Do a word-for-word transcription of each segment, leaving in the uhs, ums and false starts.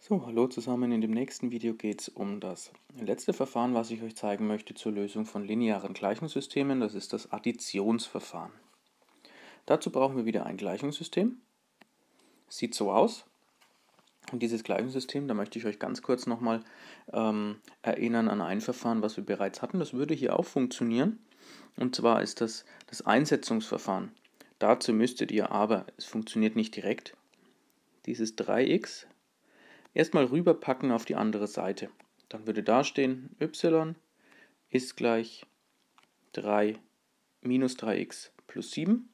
So, hallo zusammen. In dem nächsten Video geht es um das letzte Verfahren, was ich euch zeigen möchte zur Lösung von linearen Gleichungssystemen. Das ist das Additionsverfahren. Dazu brauchen wir wieder ein Gleichungssystem. Sieht so aus. Und dieses Gleichungssystem, da möchte ich euch ganz kurz nochmal ähm, erinnern an ein Verfahren, was wir bereits hatten. Das würde hier auch funktionieren. Und zwar ist das das Einsetzungsverfahren. Dazu müsstet ihr aber, es funktioniert nicht direkt, dieses drei x erstmal rüberpacken auf die andere Seite. Dann würde da stehen, y ist gleich drei minus drei x plus sieben.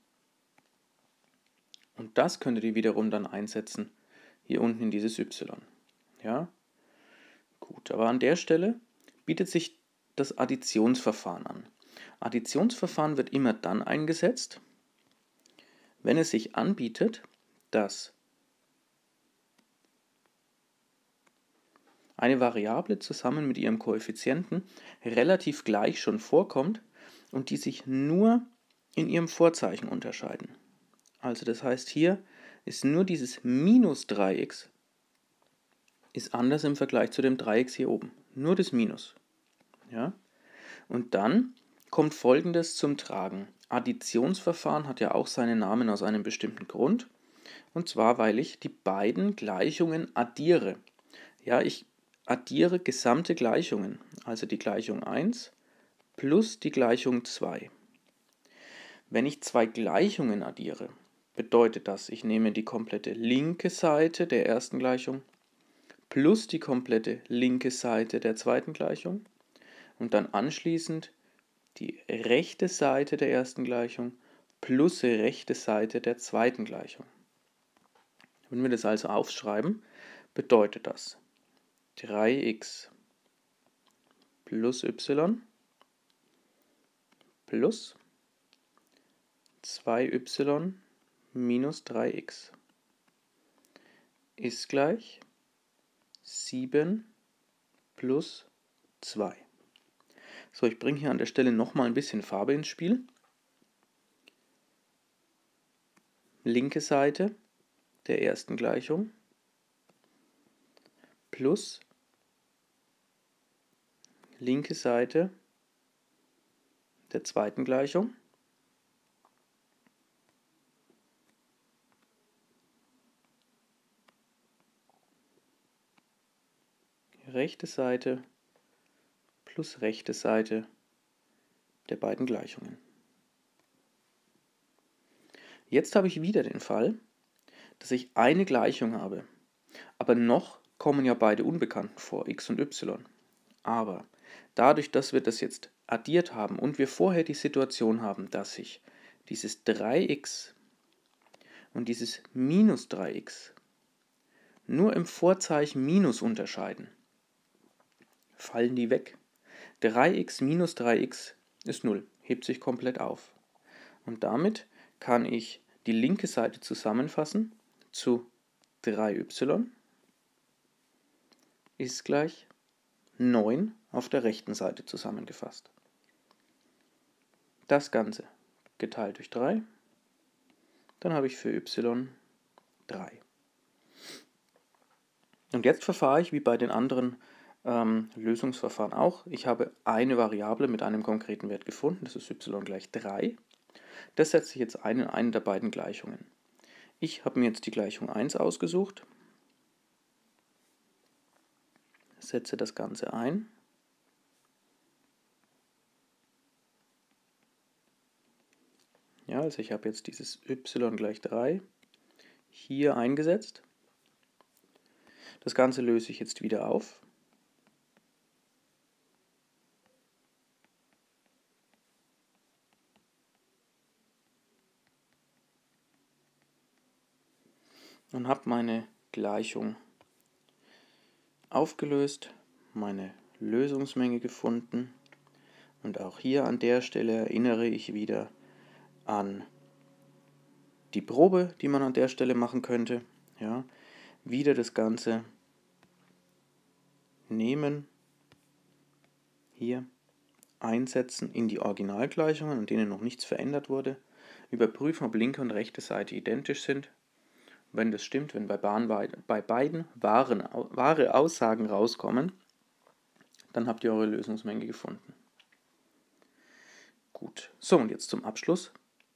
Und das könntet ihr wiederum dann einsetzen, hier unten in dieses y. Ja, gut, aber an der Stelle bietet sich das Additionsverfahren an. Additionsverfahren wird immer dann eingesetzt, wenn es sich anbietet, dass eine Variable zusammen mit ihrem Koeffizienten relativ gleich schon vorkommt und die sich nur in ihrem Vorzeichen unterscheiden. Also das heißt, hier ist nur dieses minus drei x ist anders im Vergleich zu dem drei x hier oben. Nur das Minus. Ja? Und dann kommt Folgendes zum Tragen. Additionsverfahren hat ja auch seinen Namen aus einem bestimmten Grund. Und zwar, weil ich die beiden Gleichungen addiere. Ja, ich addiere gesamte Gleichungen, also die Gleichung eins plus die Gleichung zwei. Wenn ich zwei Gleichungen addiere, bedeutet das, ich nehme die komplette linke Seite der ersten Gleichung plus die komplette linke Seite der zweiten Gleichung und dann anschließend die rechte Seite der ersten Gleichung plus die rechte Seite der zweiten Gleichung. Wenn wir das also aufschreiben, bedeutet das drei x plus y plus zwei y minus drei x ist gleich sieben plus zwei. So, ich bringe hier an der Stelle nochmal ein bisschen Farbe ins Spiel. Linke Seite der ersten Gleichung plus linke Seite der zweiten Gleichung rechte Seite plus rechte Seite der beiden Gleichungen. Jetzt habe ich wieder den Fall, dass ich eine Gleichung habe, aber noch kommen ja beide Unbekannten vor, x und y. Aber dadurch, dass wir das jetzt addiert haben und wir vorher die Situation haben, dass sich dieses drei x und dieses minus drei x nur im Vorzeichen minus unterscheiden, fallen die weg. drei x minus drei x ist null, hebt sich komplett auf. Und damit kann ich die linke Seite zusammenfassen zu drei y ist gleich neun auf der rechten Seite zusammengefasst. Das Ganze geteilt durch drei, dann habe ich für y drei. Und jetzt verfahre ich wie bei den anderen ähm, Lösungsverfahren auch. Ich habe eine Variable mit einem konkreten Wert gefunden, das ist y gleich drei. Das setze ich jetzt ein in eine der beiden Gleichungen. Ich habe mir jetzt die Gleichung eins ausgesucht, setze das Ganze ein. Ja, also ich habe jetzt dieses y gleich drei hier eingesetzt. Das Ganze löse ich jetzt wieder auf. Und habe meine Gleichung aufgelöst, meine Lösungsmenge gefunden. Und auch hier an der Stelle erinnere ich wieder an die Probe, die man an der Stelle machen könnte. Ja, wieder das Ganze nehmen, hier einsetzen in die Originalgleichungen, an denen noch nichts verändert wurde, überprüfen, ob linke und rechte Seite identisch sind. wenn das stimmt, wenn bei, Bahn, bei beiden wahren, wahre Aussagen rauskommen, dann habt ihr eure Lösungsmenge gefunden. Gut, so und jetzt zum Abschluss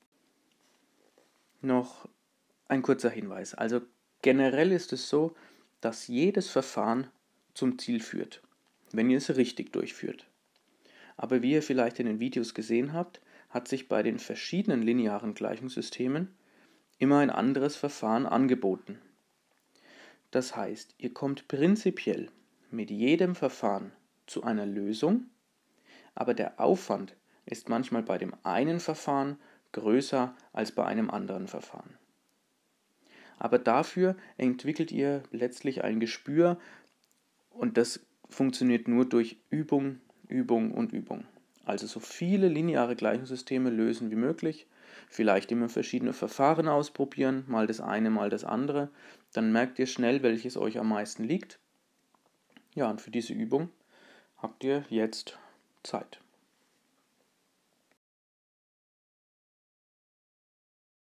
noch ein kurzer Hinweis. Also generell ist es so, dass jedes Verfahren zum Ziel führt, wenn ihr es richtig durchführt. Aber wie ihr vielleicht in den Videos gesehen habt, hat sich bei den verschiedenen linearen Gleichungssystemen immer ein anderes Verfahren angeboten. Das heißt, ihr kommt prinzipiell mit jedem Verfahren zu einer Lösung, aber der Aufwand ist manchmal bei dem einen Verfahren größer als bei einem anderen Verfahren. Aber dafür entwickelt ihr letztlich ein Gespür und das funktioniert nur durch Übung, Übung und Übung. Also so viele lineare Gleichungssysteme lösen wie möglich, vielleicht immer verschiedene Verfahren ausprobieren, mal das eine, mal das andere, dann merkt ihr schnell, welches euch am meisten liegt. Ja, und für diese Übung habt ihr jetzt Zeit.